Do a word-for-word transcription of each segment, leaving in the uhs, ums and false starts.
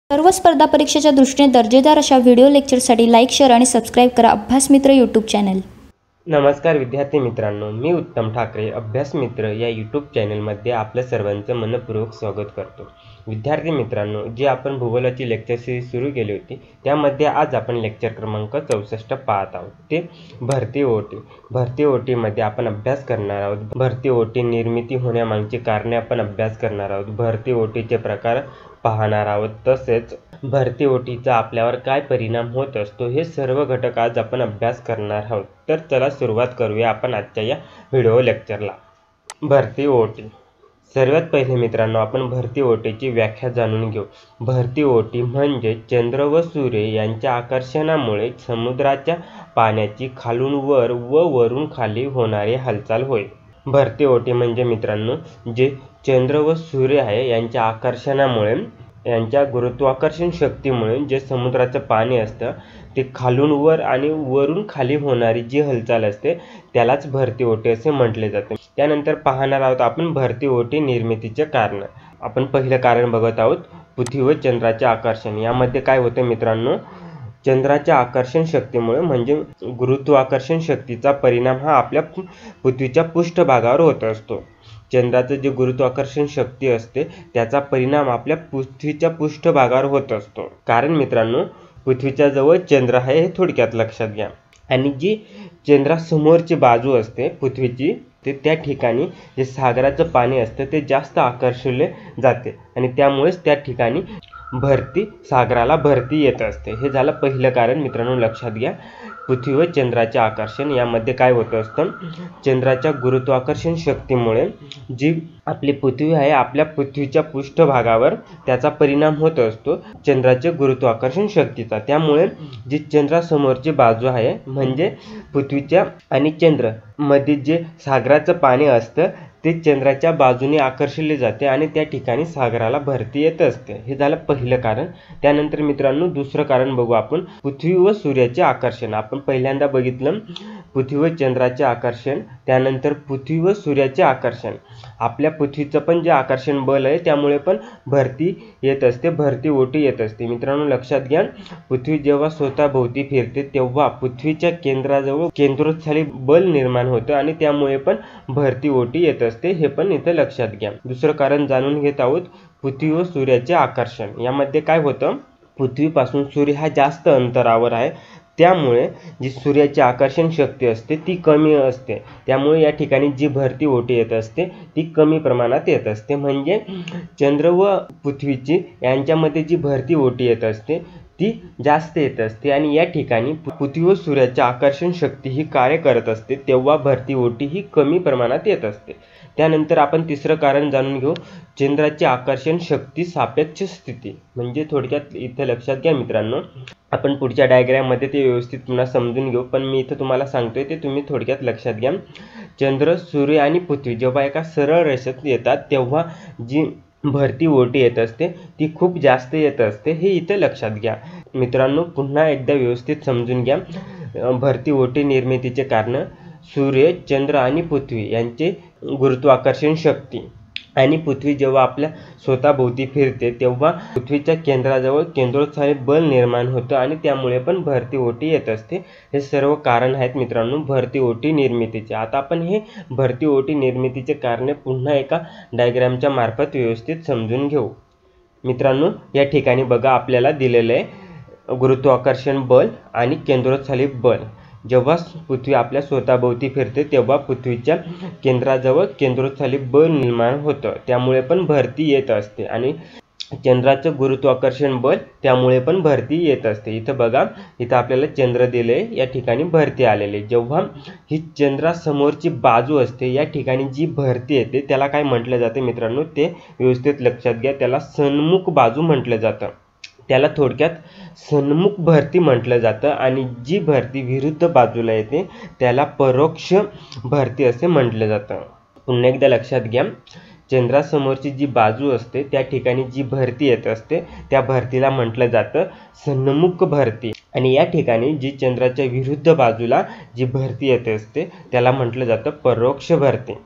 सर्व स्पर्धा परीक्षेच्या दृष्टीने दर्जेदार अशा व्हिडिओ लेक्चरसाठी लाईक, शेअर आणि सबस्क्राईब करा अभ्यास मित्र यूट्यूब चॅनल। नमस्कार विद्यार्थी मित्रांनो, मी उत्तम ठाकरे अभ्यास मित्र या यूट्यूब चॅनलमध्ये आपल्या सर्वांचं मनपूर्वक स्वागत करतो। विद्यार्थी मित्रांनो, जे आपण भूगोलाची लेक्चर सीरीज सुरू केली होती त्यामध्ये आज आपण लेक्चर क्रमांक चौसष्ट पाहत आहोत, ते भरती ओटी। भरती ओटीमध्ये आपण अभ्यास करणार आहोत, भरती ओटी निर्मिती होण्यामागची कारणे आपण अभ्यास करणार आहोत, भरती ओटीचे प्रकार पाहणार आहोत, तसेच भरती ओटीचा आपल्यावर काय परिणाम होत असतो हे सर्व घटक आज आपण अभ्यास करणार आहोत। तर चला सुरुवात करूया आपण आजच्या या व्हिडिओ लेक्चरला। भरती ओटी। सर्वात पहिले मित्रांनो, आपण भरती ओटीची व्याख्या जाणून घेऊ। भरती ओटी म्हणजे चंद्र व सूर्य यांच्या आकर्षणामुळे समुद्राच्या पाण्याची खालून वर व वरून खाली होणारी हालचाल होय। भरती ओटी म्हणजे मित्रांनो, जे चंद्र व सूर्य आहे यांच्या आकर्षणामुळे, यांच्या गुरुत्वाकर्षण शक्तीमुळे जे समुद्राचं पाणी असतं ते खालून वर आणि वरून खाली होणारी जी हालचाल असते त्यालाच भरती ओटी असे म्हटले जाते। त्यानंतर पाहणार आहोत आपण भरती ओटी निर्मितीचे कारण। आपण पहिलं कारण बघत आहोत, पृथ्वी व चंद्राचे आकर्षण। यामध्ये काय होते मित्रांनो, चंद्राच्या आकर्षण शक्तीमुळे म्हणजे गुरुत्वाकर्षण शक्तीचा परिणाम हा आपल्या पृथ्वीच्या पृष्ठभागावर होत असतो। चंद्राचं जे गुरुत्वाकर्षण शक्ती असते त्याचा परिणाम आपल्या पृथ्वीच्या पृष्ठभागावर होत असतो। कारण मित्रांनो, पृथ्वीच्या जवळ चंद्र आहे हे थोडक्यात लक्षात घ्या, आणि जी चंद्रासमोरची बाजू असते पृथ्वीची ते त्या ठिकाणी जे सागराचं पाणी असतं ते जास्त आकर्षले जाते आणि त्यामुळेच त्या ठिकाणी भरती सागराला भरती येत असते। हे झालं पहिलं कारण मित्रांनो, लक्षात घ्या। पृथ्वी व चंद्राचे आकर्षण यामध्ये काय होत असतं, चंद्राच्या गुरुत्वाकर्षण शक्तीमुळे जी आपली पृथ्वी आहे आपल्या पृथ्वीच्या पृष्ठभागावर त्याचा परिणाम होत असतो चंद्राच्या गुरुत्वाकर्षण शक्तीचा। त्यामुळे जी चंद्रासमोरची बाजू आहे म्हणजे पृथ्वीच्या आणि चंद्र मध्ये जे सागराचं पाणी असतं ते चंद्राच्या बाजूने आकर्षले जाते आणि त्या ठिकाणी सागराला भरती येत असते। हे झालं पहिलं कारण। त्यानंतर मित्रांनो, दुसरं कारण बघू आपण, पृथ्वी व सूर्याचे आकर्षण। आपण पहिल्यांदा बघितलं पृथ्वी व चंद्राचे आकर्षण, त्यानंतर पृथ्वी व सूर्याचे आकर्षण। आपल्या पृथ्वीचं पण जे आकर्षण बल आहे त्यामुळे पण भरती येत असते, भरती ओटी येत असते। मित्रांनो लक्षात घ्या, पृथ्वी जेव्हा स्वतःभोवती फिरते तेव्हा पृथ्वीच्या केंद्राजवळ केंद्रोत्साही बल निर्माण होतं आणि त्यामुळे पण भरती ओटी येत असते, हे पण इथे लक्षात घ्या। दुसरं कारण जाणून घेत आहोत, पृथ्वी व सूर्याचे आकर्षण। यामध्ये काय होतं, पृथ्वीपासून सूर्य हा जास्त अंतरावर आहे, त्यामुळे जी सूर्याची आकर्षण शक्ती असते ती कमी असते, त्यामुळे या ठिकाणी जी भरती ओटी येत असते ती कमी प्रमाणात येत असते। म्हणजे चंद्र व पृथ्वीची यांच्यामध्ये जी भरती ओटी येत असते ती जास्त येत असते आणि या ठिकाणी पृथ्वी व सूर्याची आकर्षण शक्ती ही कार्य करत असते, तेव्हा भरती ओटी ही कमी प्रमाणात येत असते। त्यानंतर आपण तिसरं कारण जाणून घेऊ, चंद्राची आकर्षण शक्ती सापेक्ष स्थिती। म्हणजे थोडक्यात इथे लक्षात घ्या मित्रांनो, आपण पुढच्या डायग्राममध्ये ते व्यवस्थित पुन्हा समजून घेऊ, पण मी इथे तुम्हाला सांगतोय ते तुम्ही थोडक्यात लक्षात घ्या। चंद्र, सूर्य आणि पृथ्वी जेव्हा एका सरळ रेषेत येतात तेव्हा जी भरती ओटी येत असते ती खूप जास्त येत असते, हे इथे लक्षात घ्या। मित्रांनो पुन्हा एकदा व्यवस्थित समजून घ्या, भरती ओटी निर्मितीचे कारण, सूर्य, चंद्र आणि पृथ्वी यांचे गुरुत्वाकर्षण शक्ती, आणि पृथ्वी जेव्हा आपल्या स्वतःभोवती फिरते तेव्हा पृथ्वीच्या केंद्राजवळ केंद्रोत्साही बल निर्माण होतं आणि त्यामुळे पण भरती ओटी येत असते। हे सर्व कारण आहेत मित्रांनो भरती ओटी निर्मितीचे। आता आपण हे भरती ओटी निर्मितीचे कारणे पुन्हा एका डायग्रामच्या मार्फत व्यवस्थित समजून घेऊ। मित्रांनो या ठिकाणी बघा, आपल्याला दिलेलं आहे गुरुत्वाकर्षण बल आणि केंद्रोत्साही बल। जेव्हा पृथ्वी आपल्या स्वतःभोवती फिरते तेव्हा पृथ्वीच्या केंद्राजवळ केंद्रोत्साही बल निर्माण होतं, त्यामुळे पण भरती येत असते, आणि चंद्राचं गुरुत्वाकर्षण बल त्यामुळे पण भरती येत असते। इथं बघा, इथं आपल्याला चंद्र दिले, या ठिकाणी भरती आलेली। जेव्हा ही चंद्रासमोरची बाजू असते या ठिकाणी जी भरती येते त्याला काय म्हटलं जाते मित्रांनो, ते व्यवस्थित लक्षात घ्या, त्याला सन्मुख बाजू म्हटलं जातं, त्याला थोडक्यात सन्मुख भरती म्हटलं जातं, आणि जी भरती विरुद्ध बाजूला येते त्याला परोक्ष भरती असे म्हटलं जातं। पुन्हा एकदा लक्षात घ्या, चंद्रासमोरची जी बाजू असते त्या ठिकाणी जी भरती येत असते त्या भरतीला म्हटलं जातं सन्मुख भरती, आणि या ठिकाणी जी चंद्राच्या विरुद्ध बाजूला जी भरती येत असते त्याला म्हटलं जातं परोक्ष भरती।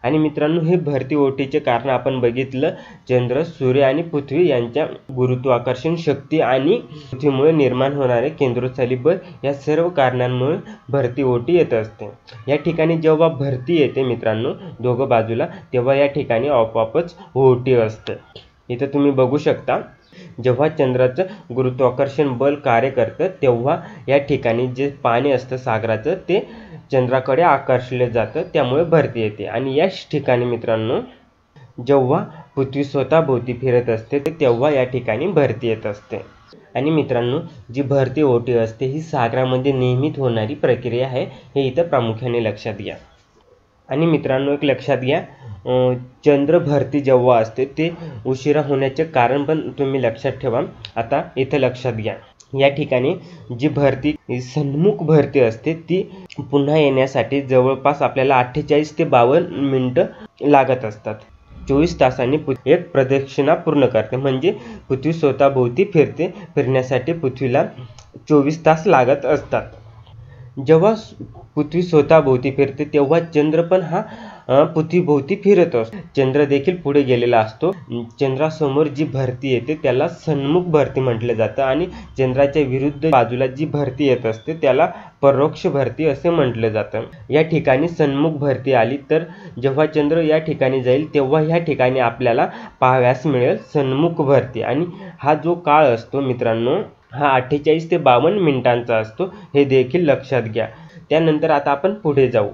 आणि मित्रांनो, हे भरती ओहोटीचे कारण आपण बघितलं, चंद्र, सूर्य आणि पृथ्वी यांच्या गुरुत्वाकर्षण शक्ती आणि पृथ्वीमुळे निर्माण होणारे केंद्रस्थली बल या सर्व कारणांमुळे भरती ओहोटी येत असते. या ठिकाणी जेव्हा भरती येते मित्रांनो दोघं बाजूला, तेव्हा या ठिकाणी आपोआपच ओहोटी असते. इथं तुम्ही बघू शकता, जेव्हा चंद्राचं गुरुत्वाकर्षण बल कार्य करतं तेव्हा या ठिकाणी जे पाणी असतं सागराचं ते चंद्राकडे आकर्षले जातं, त्यामुळे भरती येते. आणि याच ठिकाणी मित्रांनो जेव्हा पृथ्वी स्वतःभोवती फिरत असते तेव्हा या ठिकाणी भरती येत असते. आणि मित्रांनो, जी भरती ओहोटी असते ही सागरामध्ये नेहमीच होणारी प्रक्रिया आहे, हे इथं प्रामुख्याने लक्षात घ्या. आणि मित्रांनो, एक लक्षात घ्या, चंद्र भरती जेव्हा असते ते उशिरा होण्याचे कारण पण तुम्ही लक्षात ठेवा. आता इथं लक्षात घ्या, या ठिकाणी जी भरती सन्मुख भरती असते ती पुन्हा येण्यासाठी जवळपास आपल्याला अठ्ठेचाळीस ते बावन्न मिनिटं लागत असतात. चोवीस तासांनी एक प्रदक्षिणा पूर्ण करते, म्हणजे पृथ्वी स्वतःभोवती फिरते. फिरण्यासाठी पृथ्वीला चोवीस तास लागत असतात. जेव्हा पृथ्वी स्वतःभोवती फिरते तेव्हा चंद्र पण हा पृथ्वीभोवती फिरत असतो. चंद्र देखील पुढे गेलेला असतो. चंद्रासमोर जी भरती येते त्याला सन्मुख भरती म्हटलं जातं आणि चंद्राच्या विरुद्ध बाजूला जी भरती येत असते त्याला परोक्ष भरती असे म्हटलं जातं. या ठिकाणी सन्मुख भरती आली तर जेव्हा चंद्र या ठिकाणी जाईल तेव्हा ह्या ठिकाणी आपल्याला पाहाव्यास मिळेल सन्मुख भरती. आणि हा जो काळ असतो मित्रांनो हा अठ्ठेचाळीस ते बावन्न मिनिटांचा असतो, हे देखील लक्षात घ्या. त्यानंतर आता आपण पुढे जाऊ.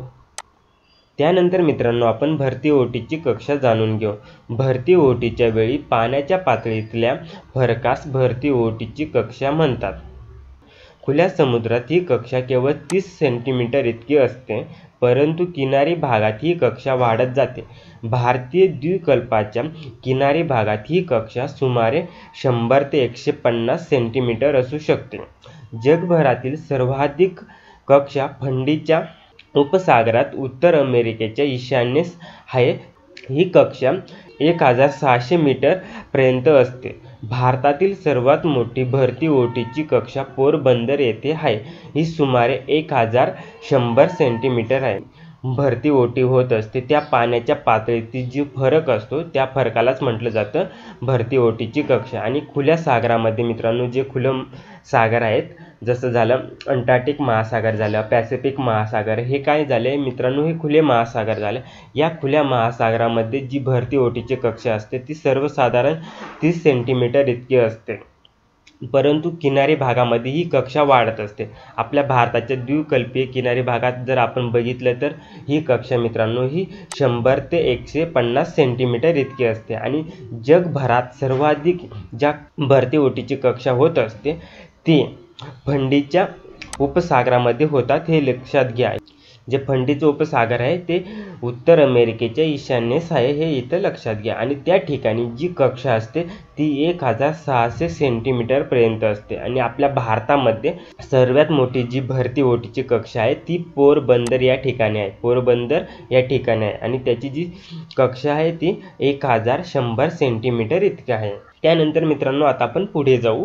त्यानंतर मित्रांनो आपण भरती ओहोटीची कक्षा जाणून घेऊ. भरती ओहोटीच्या वेळी पाण्याच्या पातळीतल्या फरकास भरती ओहोटीची कक्षा म्हणतात. खुल्या समुद्रात ही कक्षा केवळ तीस सेंटीमीटर इतकी असते, परंतु किनारी भागात ही कक्षा वाढत जाते. भारतीय द्वीपकल्पाच्या किनारी भागात ही कक्षा सुमारे शंभर ते एकशे पन्नास सेंटीमीटर असू शकते. जगभरातील सर्वाधिक कक्षा थंडीच्या उपसागरात उत्तर अमेरिकेच्या ईशान्येस आहे. ही कक्षा एक हजार सहाशे मीटर पर्यंत असते. भारतातील सर्वात मोठी भरती ओहोटीची कक्षा पोरबंदर येथे आहे. ही सुमारे एक हजार शंभर सेंटीमीटर आहे. भरती ओहोटी होत असते त्या पाण्याच्या पातळीतील जी फरक असतो त्या फरकालाच म्हटलं जातं भरती ओहोटीची कक्षा. आणि खुल्या सागरामध्ये मित्रांनो जे खुलं सागर आहेत, जसं झालं अंटार्क्टिक महासागर झालं, पॅसिफिक महासागर, हे काय झाले मित्रांनो हे खुले महासागर झाले. या खुल्या महासागरामध्ये जी भरती ओहोटीची कक्षा असते ती सर्वसाधारण तीस सेंटीमीटर इतकी असते, परंतु किनारी भागामध्ये ही कक्षा वाढत असते. आपल्या भारताच्या द्वीपकल्पीय किनारी भागात जर आपण बघितलं तर ही कक्षा मित्रांनो ही शंभर ते एकशे पन्नास सेंटीमीटर इतकी असते. आणि जगभरात सर्वाधिक ज्या भरती ओहोटीची कक्षा होत असते ती थंडीच्या उपसागरामध्ये होतात, हे लक्षात घ्या. जे थंडीचं उपसागर आहे ते उत्तर अमेरिकेच्या ईशान्येस आहे, हे इथं लक्षात घ्या. आणि त्या ठिकाणी जी कक्षा असते ती एक हजार सहाशे सेंटीमीटर पर्यंत असते. आणि आपल्या भारतामध्ये सर्वात मोठी जी भरती ओहोटीची कक्षा आहे ती पोरबंदर या ठिकाणी आहे. पोरबंदर या ठिकाणी आहे आणि त्याची जी कक्षा आहे ती एक हजार शंभर सेंटीमीटर इतकी आहे. त्यानंतर मित्रांनो आता आपण पुढे जाऊ.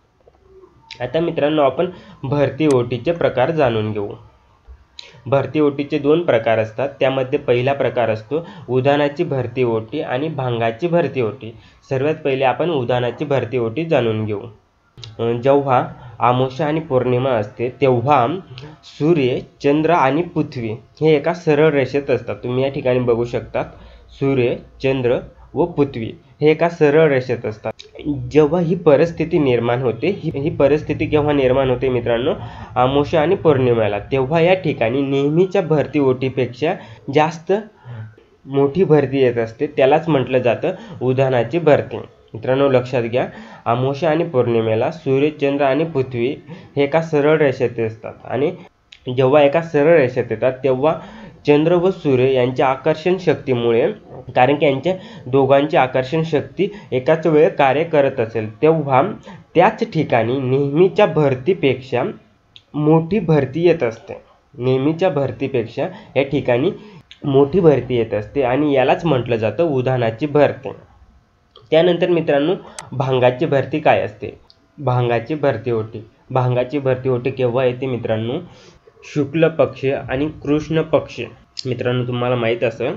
आता मित्रांनो आपण भरती ओहोटीचे प्रकार जाणून घेऊ. भरती ओहोटीचे दोन प्रकार असतात. त्यामध्ये पहिला प्रकार असतो उधाणाची भरती ओहोटी आणि भांगाची भरती ओहोटी. सर्वात पहिले आपण उधाणाची भरती ओहोटी जाणून घेऊ. जेव्हा अमावस्या आणि पौर्णिमा असते तेव्हा सूर्य, चंद्र आणि पृथ्वी हे एका सरळ रेषेत असतात. तुम्ही या ठिकाणी बघू शकता सूर्य, चंद्र व पृथ्वी हे एका सरळ रेषेत असतात. जेव्हा ही परिस्थिती निर्माण होते ही ही परिस्थिती केव्हा निर्माण होते मित्रांनो अमावस्या आणि पौर्णिमेला, तेव्हा या ठिकाणी नेहमीच्या भरती ओहोटीपेक्षा जास्त मोठी भरती येत असते, त्यालाच म्हटलं जातं उधाणाची भरती. मित्रांनो लक्षात घ्या, अमावस्या आणि पौर्णिमेला सूर्य, चंद्र आणि पृथ्वी हे एका सरळ रेषेत असतात आणि जेव्हा एका सरळ रेषेत येतात तेव्हा चंद्र व सूर्य यांच्या आकर्षण शक्तीमुळे, कारण की यांच्या दोघांची आकर्षण शक्ती एकाच वेळी कार्य करत असेल, तेव्हा त्याच ठिकाणी नेहमीच्या भरतीपेक्षा मोठी भरती येत असते. नेहमीच्या भरतीपेक्षा या ठिकाणी मोठी भरती येत असते आणि यालाच म्हटलं जातं उधाणाची भरती. त्यानंतर मित्रांनो भांगाची भरती काय असते? भांगाची भरती ओहोटी. भांगाची भरती ओहोटी केव्हा येते मित्रांनो? शुक्ल पक्ष आणि कृष्ण पक्ष. मित्रांनो तुम्हाला माहीत असेल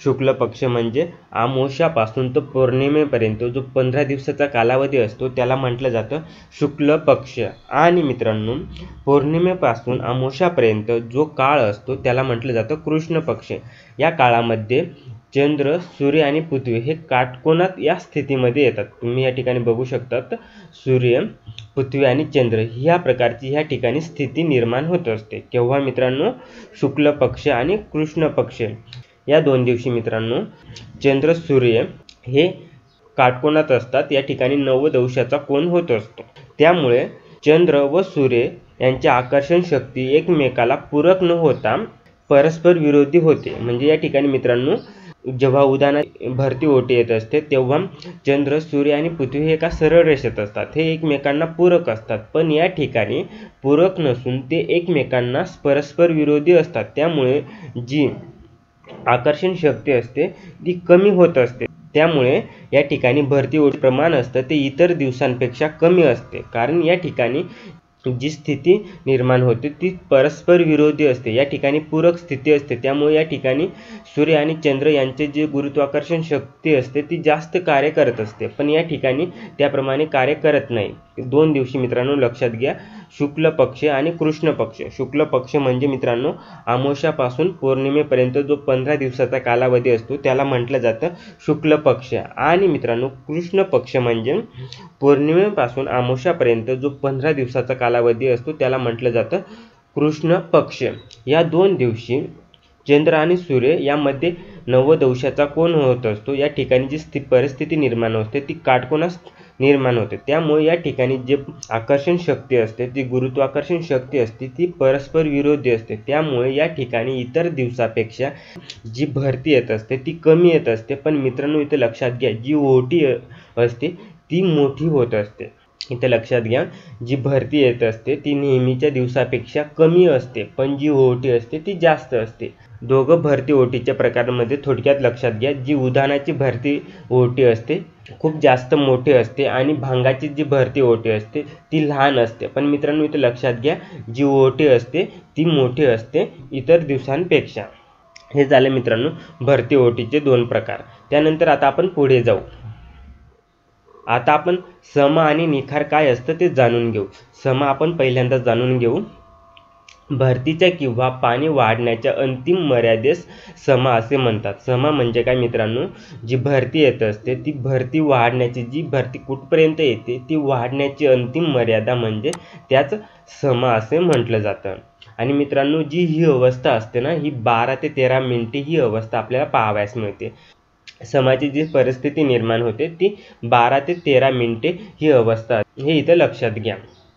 शुक्ल पक्ष म्हणजे अमावस्यापासून तर पौर्णिमेपर्यंत जो पंधरा दिवसाचा कालावधी असतो त्याला म्हटलं जातं शुक्ल पक्ष। आणि मित्रांनो पौर्णिमेपासून अमावस्यापर्यंत जो काळ असतो त्याला म्हटलं जातं कृष्ण पक्ष। या काळामध्ये चंद्र, सूर्य आणि पृथ्वी हे काटकोनात या स्थितीमध्ये येतात। तुम्ही या ठिकाणी बघू शकतात सूर्य, पृथ्वी आणि चंद्र ह्या प्रकारची ह्या ठिकाणी स्थिती निर्माण होत असते। केव्हा मित्रांनो? शुक्ल पक्ष आणि कृष्ण पक्ष या दोन दिवशी मित्रांनो चंद्र, सूर्य हे काटकोनात असतात। या ठिकाणी नव्वद अंशाचा कोन होत असतो। त्यामुळे चंद्र व सूर्य यांची आकर्षण शक्ती एकमेकाला पूरक न होता परस्पर विरोधी होते। म्हणजे या ठिकाणी मित्रांनो जेव्हा उदाहरण भरती ओटी येत असते तेव्हा चंद्र, सूर्य आणि पृथ्वी हे एका सरळ रेषेत असतात, हे एकमेकांना पूरक असतात। पण या ठिकाणी पूरक नसून ते एकमेकांना परस्पर विरोधी असतात। त्यामुळे जी आकर्षण शक्ती असते ती कमी होत असते। त्यामुळे या ठिकाणी भरती ओटी प्रमाण असतं ते इतर दिवसांपेक्षा कमी असते, कारण या ठिकाणी जी स्थिती निर्माण होते ती परस्पर विरोधी असते। या ठिकाणी पूरक स्थिती असते। त्यामुळे या ठिकाणी सूर्य आणि चंद्र यांचे जे गुरुत्वाकर्षण शक्ती असते ती जास्त कार्य करत असते, पण या ठिकाणी त्याप्रमाणे कार्य करत नाही। दोन दिवशी मित्रांनो लक्षात घ्या, शुक्ल पक्ष आणि कृष्ण पक्ष। शुक्ल पक्ष म्हणजे मित्रांनो अमावस्यापासून पौर्णिमेपर्यंत जो पंधरा दिवसाचा कालावधी असतो त्याला म्हटलं जातं शुक्ल पक्ष। आणि मित्रांनो कृष्ण पक्ष म्हणजे पौर्णिमेपासून अमावस्यापर्यंत जो पंधरा दिवसाचा कालावधी असतो त्याला म्हटलं जातं कृष्ण पक्ष। या दोन दिवशी चंद्र आणि सूर्य यामध्ये नव्वद अंशाचा कोन होत असतो। या ठिकाणी जी स्थिती परिस्थिती निर्माण होते ती काटकोनास निर्माण होते। त्यामुळे या ठिकाणी जे आकर्षण शक्ती असते ती गुरुत्वाकर्षण शक्ती असते ती परस्पर विरोधी असते। त्यामुळे या ठिकाणी इतर दिवसापेक्षा जी भरती येत असते ती कमी येत असते। पण मित्रांनो इथे लक्षात घ्या, जी ओटी असते ती मोठी होत असते। इथे लक्षात घ्या, जी भरती येत असते ती नेहमीच्या दिवसापेक्षा कमी असते, पण जी ओटी असते ती जास्त असते। दोघं भरती ओटीच्या प्रकारांमध्ये थोडक्यात लक्षात घ्या, जी उधाणाची भरती ओटी असते खूप जास्त मोठी असते आणि भांगाची जी भरती ओटी असते ती लहान असते। पण मित्रांनो इथे लक्षात घ्या, जी ओटी असते ती मोठी असते इतर दिवसांपेक्षा। हे झाले मित्रांनो भरती ओटीचे दोन प्रकार। त्यानंतर आता आपण पुढे जाऊ। आता आपण सम आणि निखार काय असतं ते जाणून घेऊ। सम आपण पहिल्यांदा जाणून घेऊ। भरतीच्या किंवा पाणी वाढण्याच्या अंतिम मर्यादेस सम असे म्हणतात। सम म्हणजे काय मित्रांनो? जी भरती येत असते ती भरती वाढण्याची, जी भरती कुठपर्यंत येते ती वाढण्याची अंतिम मर्यादा म्हणजे त्याच सम असे म्हटलं जातं। आणि मित्रांनो जी ही अवस्था असते ना, ही बारा ते तेरा मिनिटे ही अवस्था आपल्याला पाहावयास मिळते। समाची जी परिस्थिती निर्माण होते ती बारा ते तेरा मिनिटे ही अवस्था, हे इथं लक्षात घ्या।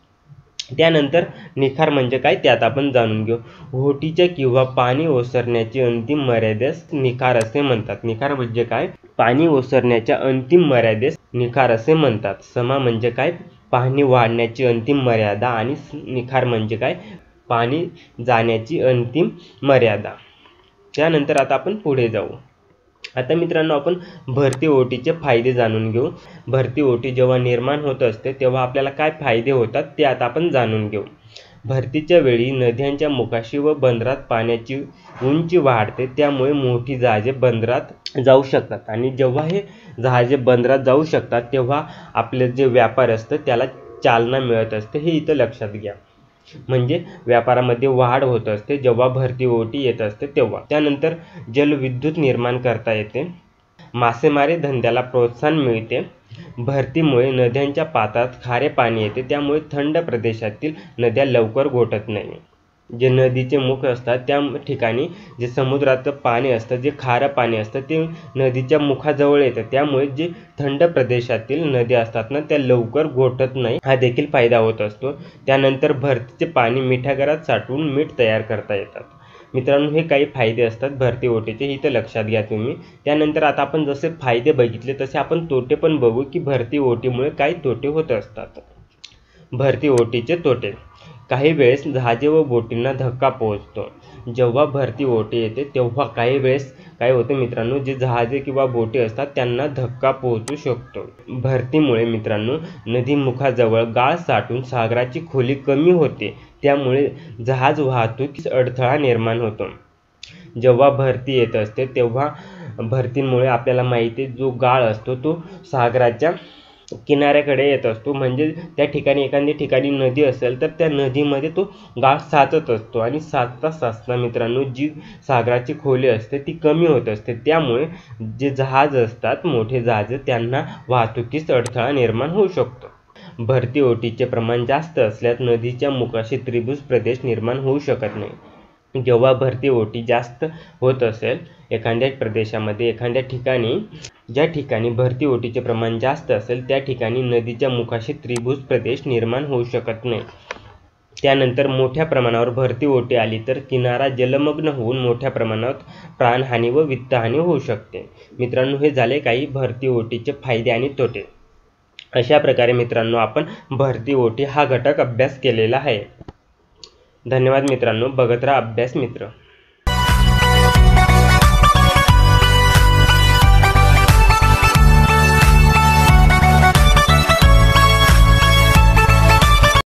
त्यानंतर निखार म्हणजे काय त्यात आपण जाणून घेऊ। ओटीच्या किंवा पाणी ओसरण्याची अंतिम मर्यादेस निखार असे म्हणतात। निखार म्हणजे काय? पाणी ओसरण्याच्या अंतिम मर्यादेस निखार असे म्हणतात। समा म्हणजे काय? पाणी वाढण्याची अंतिम मर्यादा, आणि निखार म्हणजे काय? पाणी जाण्याची अंतिम मर्यादा। त्यानंतर आता आपण पुढे जाऊ। आता मित्रांनो आपण भरती ओटीचे फायदे जाणून घेऊ। भरती ओटी जेव्हा निर्माण होत असते तेव्हा आपल्याला काय फायदे होतात ते आता आपण जाणून घेऊ। भरतीच्या वेळी नद्यांच्या मुखाशी व बंदरात पाण्याची उंची वाढते, त्यामुळे मोठी जहाजे बंदरात जाऊ शकतात। आणि जेव्हा हे जहाजे बंदरात जाऊ शकतात तेव्हा आपले जे व्यापार असतं त्याला चालना मिळत असते, हे इथं लक्षात घ्या। म्हणजे व्यापारामध्ये वाढ होत असते जेव्हा भरती ओटी येत असते तेव्हा। त्यानंतर जलविद्युत निर्माण करता येते, मासेमारी धंद्याला प्रोत्साहन मिळते। भरतीमुळे नद्यांच्या पात्रात खारे पाणी येते, त्यामुळे थंड प्रदेशातील नद्या लवकर गोठत नाही। जे नदीचे मुख असतात त्या ठिकाणी जे समुद्राचं पाणी असतं, जे खारं पाणी असतं ते नदीच्या मुखाजवळ येतं, त्यामुळे जे थंड प्रदेशातील नद्या असतात ना त्या लवकर गोठत नाही, हा देखील फायदा होत असतो। त्यानंतर भरतीचे पाणी मिठागरात साठवून मीठ तयार करता येतात। मित्रांनो हे काही फायदे असतात भरती ओटीचे, इथे लक्षात घ्या तुम्ही। त्यानंतर आता आपण जसे फायदे बघितले तसे आपण तोटे पण बघू की भरती ओटीमुळे काय तोटे होत असतात। भरती ओटीचे तोटे। काही वेळेस जहाजे व बोटींना धक्का पोहोचतो। जेव्हा भरती ओटी येते तेव्हा काही वेळेस काय होते मित्रांनो, जे जहाजे किंवा बोटी असतात त्यांना धक्का पोहोचू शकतो। भरतीमुळे मित्रांनो नदीमुखाजवळ गाळ साठून सागराची खोली कमी होते, त्यामुळे जहाज वाहतुकीस अडथळा निर्माण होतो। जेव्हा भरती येत असते तेव्हा भरतींमुळे आपल्याला माहिती आहे जो गाळ असतो तो सागराच्या किनाऱ्याकडे येत असतो, म्हणजे त्या ठिकाणी एखाद्या ठिकाणी नदी असेल तर त्या नदीमध्ये तो गाळ साचत असतो आणि साचता साचता मित्रांनो जी सागराची खोली असते ती कमी होत असते, त्यामुळे जे जहाज असतात मोठे जहाज त्यांना वाहतुकीस अडथळा निर्माण होऊ शकतो. भरती ओहोटीचे प्रमाण जास्त असल्यास नदीच्या मुखाशी त्रिभुज प्रदेश निर्माण होऊ शकत नाही. जेव्हा भरती ओहोटी जास्त होत असेल एखाद्या प्रदेशामध्ये एखाद्या ठिकाणी ज्या ठिकाणी भरती ओहोटीचे प्रमाण जास्त असेल त्या ठिकाणी नदीच्या मुखाशी त्रिभुज प्रदेश निर्माण होऊ शकत नाही. त्यानंतर मोठ्या प्रमाणावर भरती ओहोटी आली तर किनारा जलमग्न होऊन मोठ्या प्रमाणात प्राणहानी व वित्तहानी होऊ शकते. मित्रांनो हे झाले काही भरती ओहोटीचे फायदे आणि तोटे. अशा प्रकारे मित्रांनो आपण भरती ओहोटी हा घटक अभ्यास केलेला आहे. धन्यवाद मित्रांनो, बघत राहा अभ्यास मित्र.